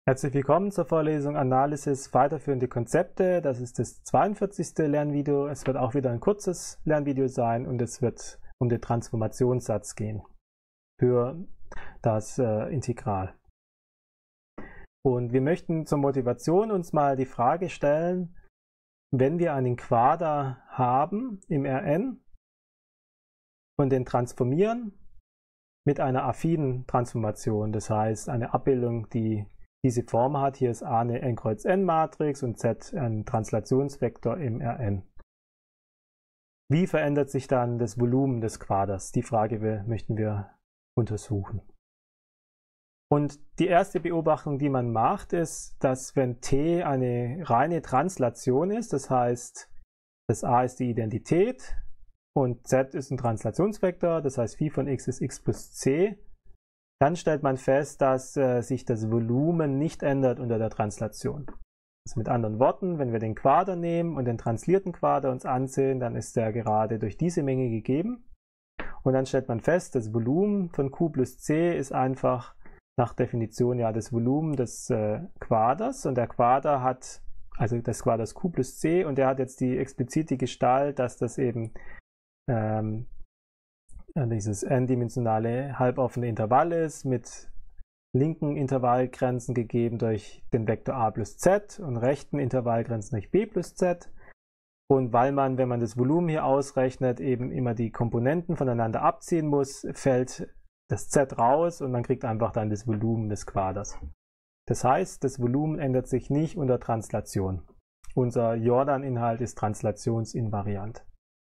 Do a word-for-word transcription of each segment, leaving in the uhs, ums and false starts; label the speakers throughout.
Speaker 1: Herzlich willkommen zur Vorlesung Analysis weiterführende Konzepte. Das ist das zweiundvierzigste Lernvideo. Es wird auch wieder ein kurzes Lernvideo sein und es wird um den Transformationssatz gehen für das äh, Integral. Und wir möchten zur Motivation uns mal die Frage stellen, wenn wir einen Quader haben im Rn und den transformieren mit einer affinen Transformation, das heißt eine Abbildung, die diese Form hat. Hier ist A eine n Kreuz n Matrix und Z ein Translationsvektor im Rn. Wie verändert sich dann das Volumen des Quaders? Die Frage möchten wir untersuchen. Und die erste Beobachtung, die man macht, ist, dass wenn T eine reine Translation ist, das heißt, das A ist die Identität und Z ist ein Translationsvektor, das heißt Phi von x ist x plus c, dann stellt man fest, dass äh, sich das Volumen nicht ändert unter der Translation. Also mit anderen Worten, wenn wir den Quader nehmen und den translierten Quader uns ansehen, dann ist der gerade durch diese Menge gegeben. Und dann stellt man fest, das Volumen von Q plus C ist einfach nach Definition ja das Volumen des äh, Quaders. Und der Quader hat, also des Quaders Q plus C, und der hat jetzt die explizite Gestalt, dass das eben ähm, dieses n-dimensionale halboffene Intervall ist, mit linken Intervallgrenzen gegeben durch den Vektor a plus z und rechten Intervallgrenzen durch b plus z. Und weil man, wenn man das Volumen hier ausrechnet, eben immer die Komponenten voneinander abziehen muss, fällt das z raus und man kriegt einfach dann das Volumen des Quaders. Das heißt, das Volumen ändert sich nicht unter Translation. Unser Jordan-Inhalt ist translationsinvariant.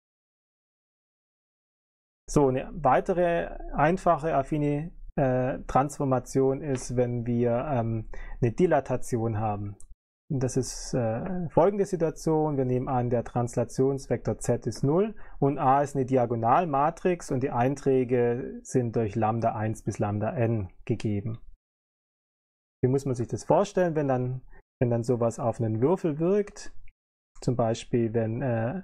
Speaker 1: So, eine weitere einfache affine äh, Transformation ist, wenn wir ähm, eine Dilatation haben. Und das ist äh, folgende Situation. Wir nehmen an, der Translationsvektor z ist null und A ist eine Diagonalmatrix und die Einträge sind durch Lambda eins bis Lambda n gegeben. Wie muss man sich das vorstellen, wenn dann, wenn dann sowas auf einen Würfel wirkt? Zum Beispiel, wenn äh,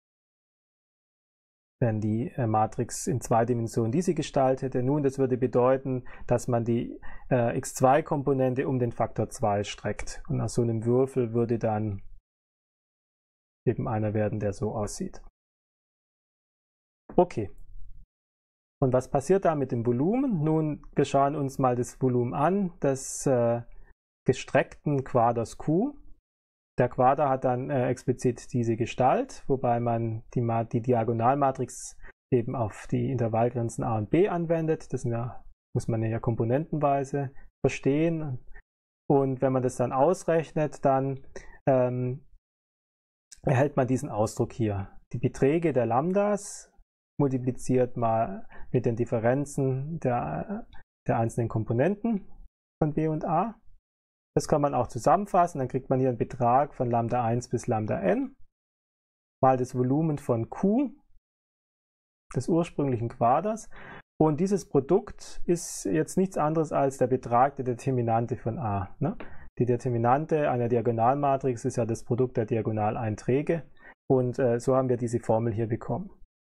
Speaker 1: wenn die äh, Matrix in zwei Dimensionen diese Gestalt hätte. Nun, das würde bedeuten, dass man die äh, x zwei Komponente um den Faktor zwei streckt. Und aus so einem Würfel würde dann eben einer werden, der so aussieht. Okay. Und was passiert da mit dem Volumen? Nun, wir schauen uns mal das Volumen an des äh, gestreckten Quaders Q. Der Quader hat dann äh, explizit diese Gestalt, wobei man die, die Diagonalmatrix eben auf die Intervallgrenzen a und b anwendet. Das ja, muss man ja komponentenweise verstehen. Und wenn man das dann ausrechnet, dann ähm, erhält man diesen Ausdruck hier. Die Beträge der Lambdas multipliziert mal mit den Differenzen der, der einzelnen Komponenten von b und a. Das kann man auch zusammenfassen, dann kriegt man hier einen Betrag von Lambda eins bis Lambda n mal das Volumen von Q des ursprünglichen Quaders. Und dieses Produkt ist jetzt nichts anderes als der Betrag der Determinante von A. Ne? Die Determinante einer Diagonalmatrix ist ja das Produkt der Diagonaleinträge und äh, so haben wir diese Formel hier bekommen.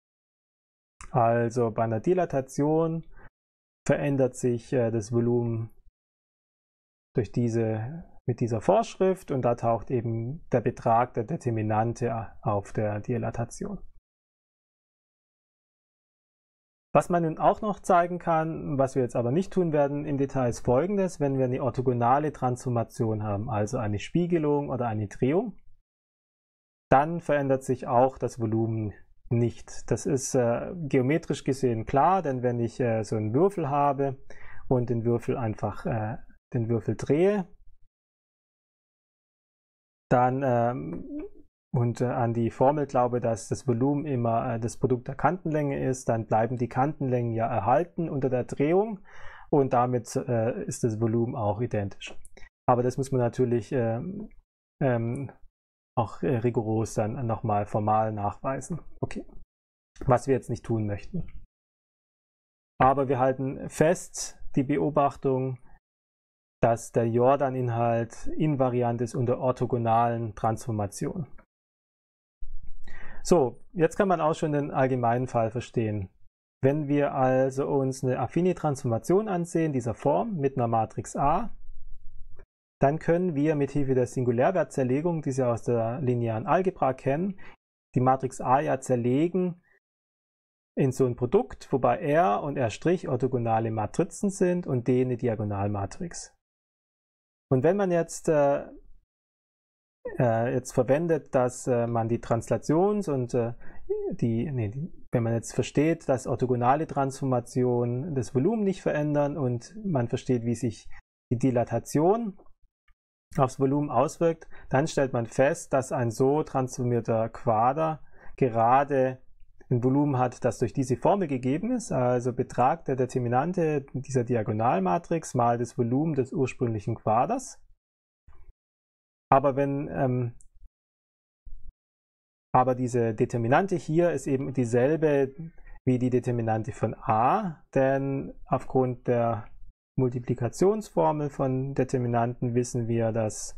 Speaker 1: Also bei einer Dilatation verändert sich äh, das Volumen durch diese, mit dieser Vorschrift und da taucht eben der Betrag der Determinante auf der Dilatation. Was man nun auch noch zeigen kann, was wir jetzt aber nicht tun werden im Detail, ist Folgendes: Wenn wir eine orthogonale Transformation haben, also eine Spiegelung oder eine Drehung, dann verändert sich auch das Volumen nicht. Das ist äh, geometrisch gesehen klar, denn wenn ich äh, so einen Würfel habe und den Würfel einfach äh, den Würfel drehe, dann ähm, und äh, an die Formel glaube, dass das Volumen immer äh, das Produkt der Kantenlänge ist, dann bleiben die Kantenlängen ja erhalten unter der Drehung und damit äh, ist das Volumen auch identisch. Aber das muss man natürlich äh, ähm, auch äh, rigoros dann nochmal formal nachweisen. Okay, was wir jetzt nicht tun möchten. Aber wir halten fest, die Beobachtung, dass der Jordan-Inhalt invariant ist unter orthogonalen Transformationen. So, jetzt kann man auch schon den allgemeinen Fall verstehen. Wenn wir also uns eine affine Transformation ansehen, dieser Form mit einer Matrix A, dann können wir mit Hilfe der Singulärwertzerlegung, die Sie aus der linearen Algebra kennen, die Matrix A ja zerlegen in so ein Produkt, wobei R und R' orthogonale Matrizen sind und D eine Diagonalmatrix. Und wenn man jetzt, äh, äh, jetzt verwendet, dass äh, man die Translations- und äh, die, nee, die, wenn man jetzt versteht, dass orthogonale Transformationen das Volumen nicht verändern und man versteht, wie sich die Dilatation aufs Volumen auswirkt, dann stellt man fest, dass ein so transformierter Quader gerade ein Volumen hat, das durch diese Formel gegeben ist, also Betrag der Determinante dieser Diagonalmatrix mal das Volumen des ursprünglichen Quaders. Aber wenn ähm, aber diese Determinante hier ist eben dieselbe wie die Determinante von A, denn aufgrund der Multiplikationsformel von Determinanten wissen wir, dass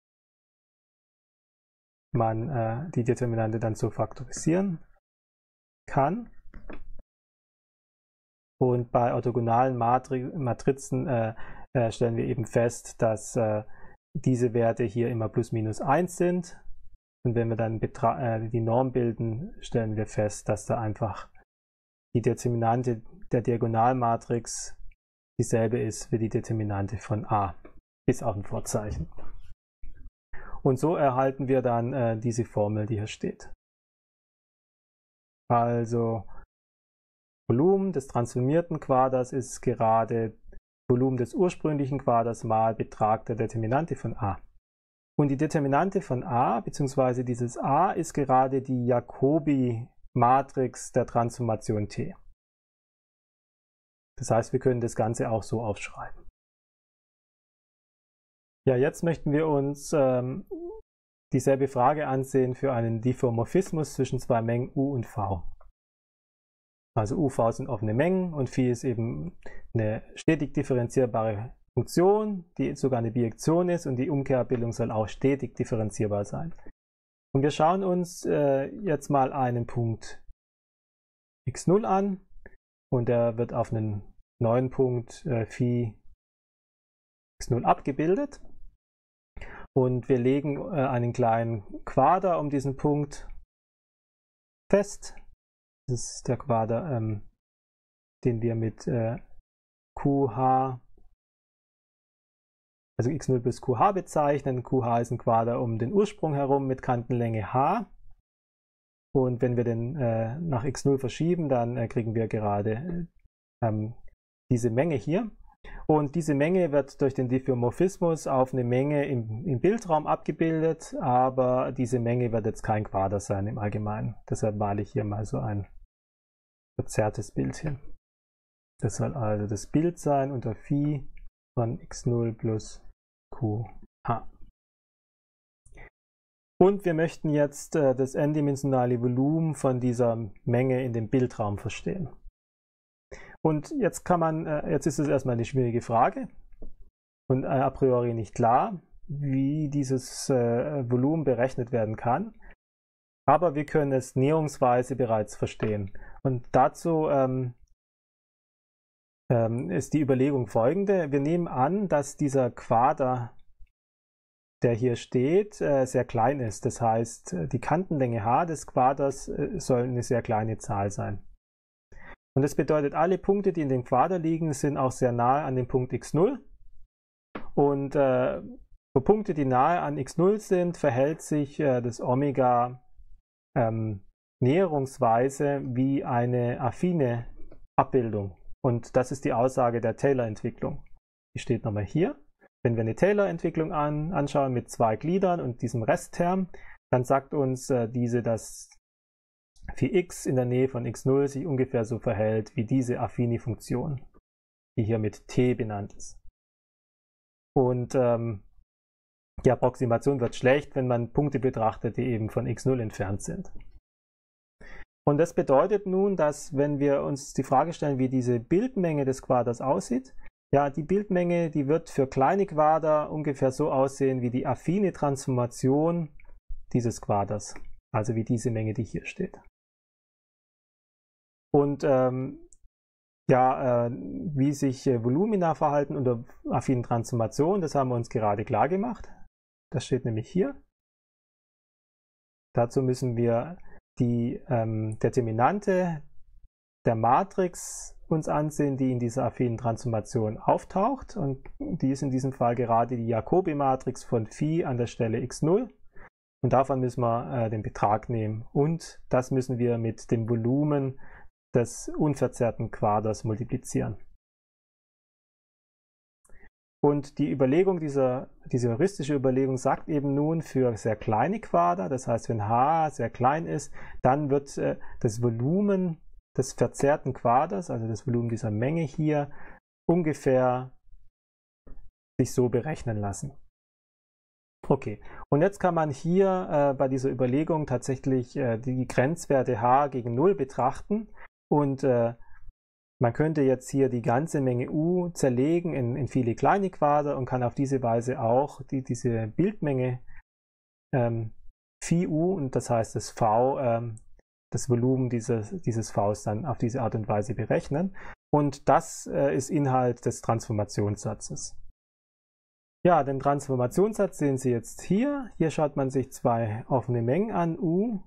Speaker 1: man äh, die Determinante dann so faktorisieren kann. Und bei orthogonalen Matri Matrizen äh, äh, stellen wir eben fest, dass äh, diese Werte hier immer plus minus eins sind. Und wenn wir dann äh, die Norm bilden, stellen wir fest, dass da einfach die Determinante der Diagonalmatrix dieselbe ist wie die Determinante von A, bis auf ein Vorzeichen. Und so erhalten wir dann äh, diese Formel, die hier steht. Also Volumen des transformierten Quaders ist gerade Volumen des ursprünglichen Quaders mal Betrag der Determinante von A. Und die Determinante von A, beziehungsweise dieses A, ist gerade die Jacobi-Matrix der Transformation T. Das heißt, wir können das Ganze auch so aufschreiben. Ja, jetzt möchten wir uns ähm, dieselbe Frage ansehen für einen Diffeomorphismus zwischen zwei Mengen U und V. Also U, V sind offene Mengen und Phi ist eben eine stetig differenzierbare Funktion, die sogar eine Bijektion ist, und die Umkehrabbildung soll auch stetig differenzierbar sein. Und wir schauen uns äh, jetzt mal einen Punkt x null an und der wird auf einen neuen Punkt äh, Phi x null abgebildet. Und wir legen äh, einen kleinen Quader um diesen Punkt fest. Das ist der Quader, ähm, den wir mit äh, Q H, also x null bis Q H bezeichnen. Q H ist ein Quader um den Ursprung herum mit Kantenlänge H. Und wenn wir den äh, nach x null verschieben, dann äh, kriegen wir gerade ähm, diese Menge hier. Und diese Menge wird durch den Diffeomorphismus auf eine Menge im, im Bildraum abgebildet, aber diese Menge wird jetzt kein Quader sein im Allgemeinen. Deshalb male ich hier mal so ein verzerrtes Bild hin. Das soll also das Bild sein unter Phi von x null plus Q H. Und wir möchten jetzt äh, das n-dimensionale Volumen von dieser Menge in dem Bildraum verstehen. Und jetzt kann man, äh, jetzt ist es erstmal eine schwierige Frage und äh, a priori nicht klar, wie dieses äh, Volumen berechnet werden kann. Aber wir können es näherungsweise bereits verstehen. Und dazu ähm, ähm, ist die Überlegung folgende. Wir nehmen an, dass dieser Quader, der hier steht, äh, sehr klein ist. Das heißt, die Kantenlänge H des Quaders äh, soll eine sehr kleine Zahl sein. Und das bedeutet, alle Punkte, die in dem Quader liegen, sind auch sehr nahe an dem Punkt x null. Und äh, für Punkte, die nahe an x null sind, verhält sich äh, das Omega ähm, näherungsweise wie eine affine Abbildung. Und das ist die Aussage der Taylor-Entwicklung. Die steht nochmal hier. Wenn wir eine Taylor-Entwicklung an, anschauen mit zwei Gliedern und diesem Restterm, dann sagt uns äh, diese, dass Phi x in der Nähe von x null sich ungefähr so verhält wie diese Affini-Funktion, die hier mit t benannt ist. Und ähm, die Approximation wird schlecht, wenn man Punkte betrachtet, die eben von x null entfernt sind. Und das bedeutet nun, dass wenn wir uns die Frage stellen, wie diese Bildmenge des Quaders aussieht, ja, die Bildmenge, die wird für kleine Quader ungefähr so aussehen wie die affine Transformation dieses Quaders, also wie diese Menge, die hier steht. Und ähm, Ja, äh, wie sich äh, Volumina verhalten unter affinen Transformationen, das haben wir uns gerade klar gemacht. Das steht nämlich hier. Dazu müssen wir die ähm, Determinante der Matrix uns ansehen, die in dieser affinen Transformation auftaucht. Und die ist in diesem Fall gerade die Jacobi-Matrix von Phi an der Stelle x null. Und davon müssen wir äh, den Betrag nehmen. Und das müssen wir mit dem Volumen des unverzerrten Quaders multiplizieren. Und die Überlegung, dieser, diese heuristische Überlegung sagt eben nun für sehr kleine Quader, das heißt, wenn h sehr klein ist, dann wird äh, das Volumen des verzerrten Quaders, also das Volumen dieser Menge hier, ungefähr sich so berechnen lassen. Okay, und jetzt kann man hier äh, bei dieser Überlegung tatsächlich äh, die Grenzwerte h gegen null betrachten und äh, man könnte jetzt hier die ganze Menge u zerlegen in, in viele kleine Quader und kann auf diese Weise auch die, diese Bildmenge ähm, Phi u, und das heißt das V, ähm, das Volumen dieses, dieses Vs dann auf diese Art und Weise berechnen. Und das äh, ist Inhalt des Transformationssatzes. Ja, den Transformationssatz sehen Sie jetzt hier. Hier schaut man sich zwei offene Mengen an, U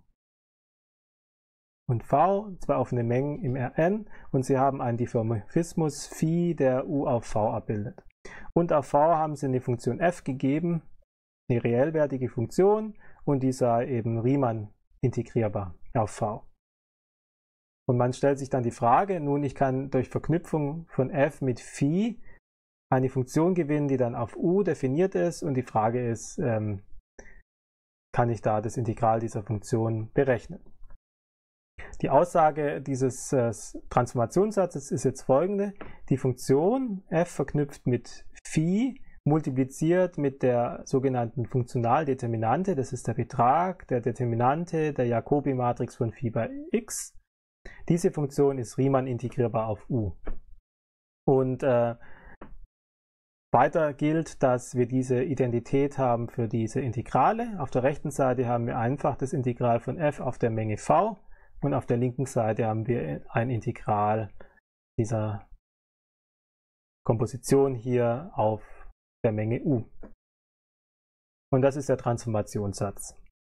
Speaker 1: und V, zwei offene Mengen im Rn, und Sie haben einen Diffeomorphismus Phi, der U auf V abbildet. Und auf V haben Sie eine Funktion f gegeben, eine reellwertige Funktion, und die sei eben Riemann integrierbar auf V. Und man stellt sich dann die Frage, nun, ich kann durch Verknüpfung von f mit Phi eine Funktion gewinnen, die dann auf U definiert ist, und die Frage ist, ähm, kann ich da das Integral dieser Funktion berechnen? Die Aussage dieses äh, Transformationssatzes ist jetzt folgende: Die Funktion f verknüpft mit Phi multipliziert mit der sogenannten Funktionaldeterminante, das ist der Betrag der Determinante der Jacobi-Matrix von Phi bei x. Diese Funktion ist Riemann integrierbar auf U. Und äh, weiter gilt, dass wir diese Identität haben für diese Integrale. Auf der rechten Seite haben wir einfach das Integral von f auf der Menge v, und auf der linken Seite haben wir ein Integral dieser Komposition hier auf der Menge u. Und das ist der Transformationssatz.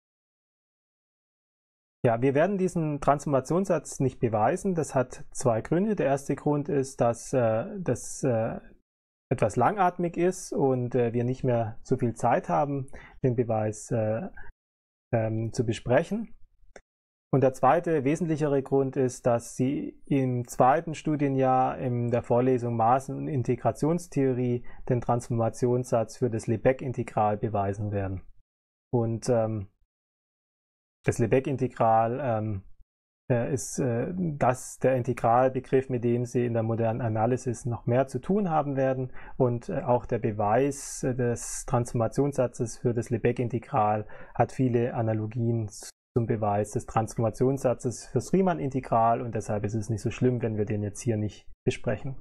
Speaker 1: Ja, wir werden diesen Transformationssatz nicht beweisen. Das hat zwei Gründe. Der erste Grund ist, dass äh, das äh, etwas langatmig ist und äh, wir nicht mehr so viel Zeit haben, den Beweis äh, ähm, zu besprechen. Und der zweite, wesentlichere Grund ist, dass Sie im zweiten Studienjahr in der Vorlesung Maßen- und Integrationstheorie den Transformationssatz für das Lebesgue-Integral beweisen werden. Und ähm, das Lebesgue-Integral ähm, äh, ist äh, das der Integralbegriff, mit dem Sie in der modernen Analysis noch mehr zu tun haben werden. Und äh, auch der Beweis äh, des Transformationssatzes für das Lebesgue-Integral hat viele Analogien zum Beweis des Transformationssatzes fürs Riemann-Integral, und deshalb ist es nicht so schlimm, wenn wir den jetzt hier nicht besprechen.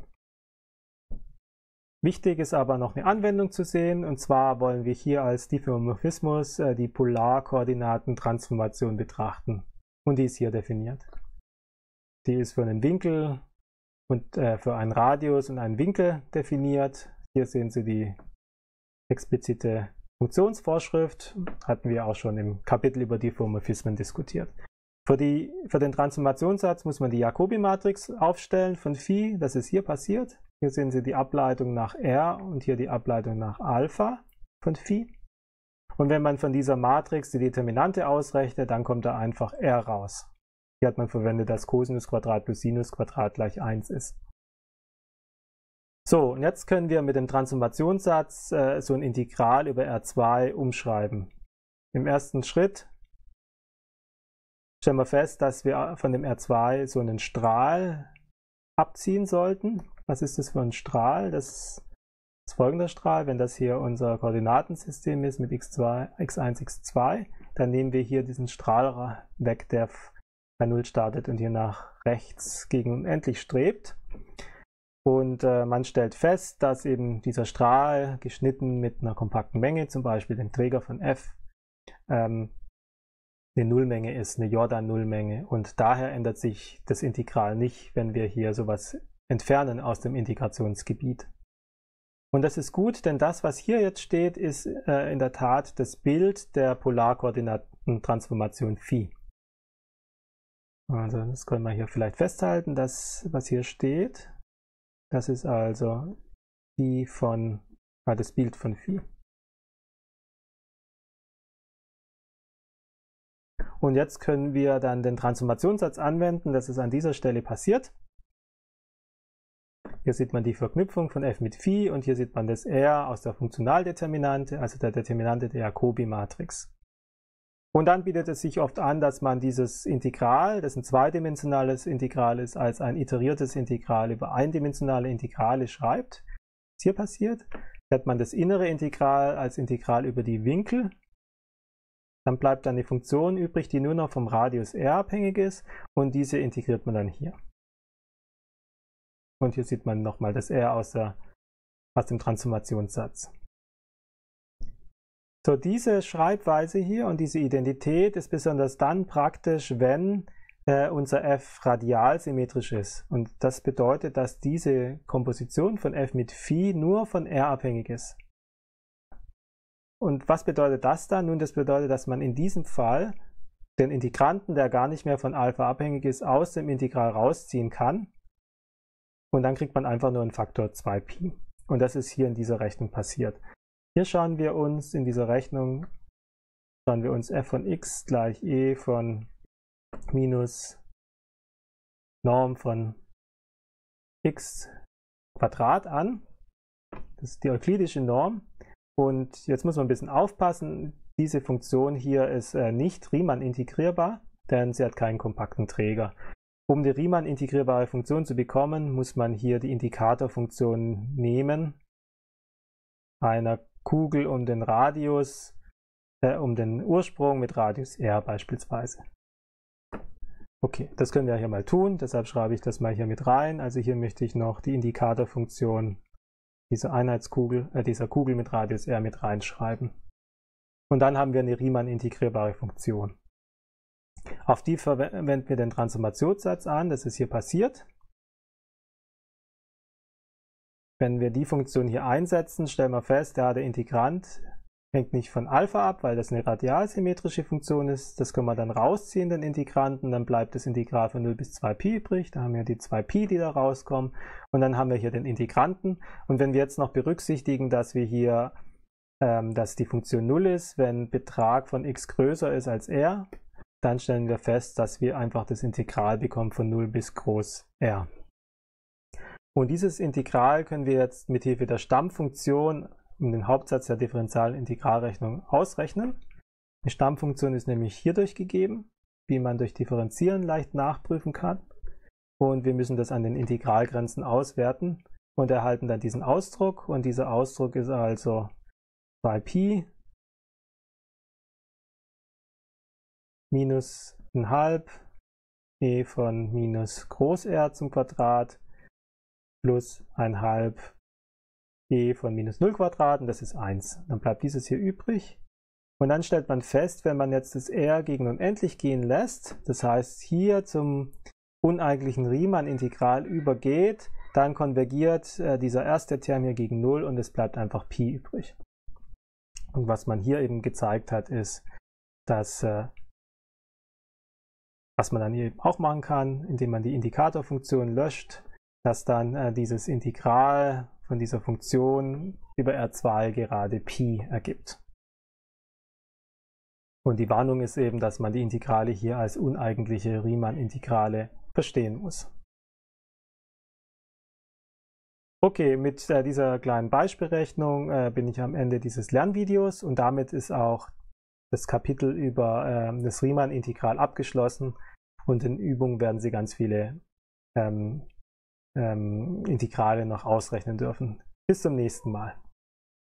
Speaker 1: Wichtig ist aber noch eine Anwendung zu sehen, und zwar wollen wir hier als Diffeomorphismus äh, die Polarkoordinatentransformation betrachten, und die ist hier definiert. Die ist für einen Winkel und äh, für einen Radius und einen Winkel definiert. Hier sehen Sie die explizite Funktionsvorschrift, hatten wir auch schon im Kapitel über Diffeomorphismen diskutiert. Für, die, für den Transformationssatz muss man die Jacobi-Matrix aufstellen von Phi, das ist hier passiert. Hier sehen Sie die Ableitung nach R und hier die Ableitung nach Alpha von Phi. Und wenn man von dieser Matrix die Determinante ausrechnet, dann kommt da einfach R raus. Hier hat man verwendet, dass Cosinusquadrat plus Sinusquadrat gleich eins ist. So, und jetzt können wir mit dem Transformationssatz äh, so ein Integral über R zwei umschreiben. Im ersten Schritt stellen wir fest, dass wir von dem R zwei so einen Strahl abziehen sollten. Was ist das für ein Strahl? Das ist folgender Strahl. Wenn das hier unser Koordinatensystem ist mit x zwei, x eins, x zwei, dann nehmen wir hier diesen Strahl weg, der bei null startet und hier nach rechts gegen unendlich strebt. Und äh, man stellt fest, dass eben dieser Strahl geschnitten mit einer kompakten Menge, zum Beispiel dem Träger von f, ähm, eine Nullmenge ist, eine Jordan-Nullmenge. Und daher ändert sich das Integral nicht, wenn wir hier sowas entfernen aus dem Integrationsgebiet. Und das ist gut, denn das, was hier jetzt steht, ist äh, in der Tat das Bild der Polarkoordinatentransformation Phi. Also das können wir hier vielleicht festhalten, das, was hier steht, das ist also Phi von, äh, das Bild von Phi. Und jetzt können wir dann den Transformationssatz anwenden, das ist an dieser Stelle passiert. Hier sieht man die Verknüpfung von f mit Phi und hier sieht man das R aus der Funktionaldeterminante, also der Determinante der Jacobi-Matrix. Und dann bietet es sich oft an, dass man dieses Integral, das ein zweidimensionales Integral ist, als ein iteriertes Integral über eindimensionale Integrale schreibt. Was hier passiert, hier hat man das innere Integral als Integral über die Winkel. Dann bleibt dann die Funktion übrig, die nur noch vom Radius r abhängig ist und diese integriert man dann hier. Und hier sieht man nochmal das R aus, der, aus dem Transformationssatz. So, diese Schreibweise hier und diese Identität ist besonders dann praktisch, wenn äh, unser f radial symmetrisch ist. Und das bedeutet, dass diese Komposition von f mit Phi nur von r abhängig ist. Und was bedeutet das dann? Nun, das bedeutet, dass man in diesem Fall den Integranten, der gar nicht mehr von Alpha abhängig ist, aus dem Integral rausziehen kann. Und dann kriegt man einfach nur einen Faktor zwei Pi. Und das ist hier in dieser Rechnung passiert. Hier schauen wir uns in dieser Rechnung, schauen wir uns f von x gleich e von minus Norm von x Quadrat an. Das ist die euklidische Norm. Und jetzt muss man ein bisschen aufpassen, diese Funktion hier ist äh, nicht Riemann integrierbar, denn sie hat keinen kompakten Träger. Um die Riemann integrierbare Funktion zu bekommen, muss man hier die Indikatorfunktion nehmen, einer Kugel um den Radius, äh, um den Ursprung mit Radius r beispielsweise. Okay, das können wir hier mal tun, deshalb schreibe ich das mal hier mit rein. Also hier möchte ich noch die Indikatorfunktion dieser Einheitskugel, äh, dieser Kugel mit Radius r mit reinschreiben. Und dann haben wir eine Riemann integrierbare Funktion. Auf die verwenden wir den Transformationssatz an, das ist hier passiert. Wenn wir die Funktion hier einsetzen, stellen wir fest, ja, der Integrand hängt nicht von Alpha ab, weil das eine radialsymmetrische Funktion ist. Das können wir dann rausziehen, den Integranten, dann bleibt das Integral von null bis zwei Pi übrig. Da haben wir die zwei Pi, die da rauskommen. Und dann haben wir hier den Integranten. Und wenn wir jetzt noch berücksichtigen, dass wir hier, ähm, dass die Funktion null ist, wenn Betrag von x größer ist als r, dann stellen wir fest, dass wir einfach das Integral bekommen von null bis groß R. Und dieses Integral können wir jetzt mit Hilfe der Stammfunktion um den Hauptsatz der differentialen Integralrechnung ausrechnen. Die Stammfunktion ist nämlich hierdurch gegeben, wie man durch Differenzieren leicht nachprüfen kann. Und wir müssen das an den Integralgrenzen auswerten und erhalten dann diesen Ausdruck. Und dieser Ausdruck ist also zwei Pi minus ein halb e von minus groß R zum Quadrat plus ein halb e von minus null Quadrat und das ist eins. Dann bleibt dieses hier übrig. Und dann stellt man fest, wenn man jetzt das R gegen unendlich gehen lässt, das heißt hier zum uneigentlichen Riemann-Integral übergeht, dann konvergiert äh, dieser erste Term hier gegen null und es bleibt einfach Pi übrig. Und was man hier eben gezeigt hat, ist, dass äh, was man dann eben auch machen kann, indem man die Indikatorfunktion löscht, dass dann äh, dieses Integral von dieser Funktion über R zwei gerade Pi ergibt. Und die Warnung ist eben, dass man die Integrale hier als uneigentliche Riemann-Integrale verstehen muss. Okay, mit äh, dieser kleinen Beispielrechnung äh, bin ich am Ende dieses Lernvideos und damit ist auch das Kapitel über äh, das Riemann-Integral abgeschlossen und in Übungen werden Sie ganz viele ähm, ähm, Integrale noch ausrechnen dürfen. Bis zum nächsten Mal.